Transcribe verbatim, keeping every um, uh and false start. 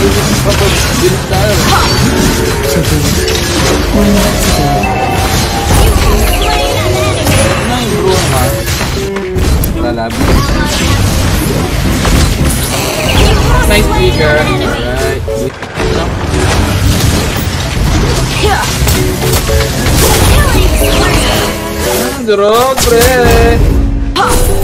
Bilis tayo. Ano yung bro ma? Lalabi. Nice speaker. Alright. Ah, drone, pre.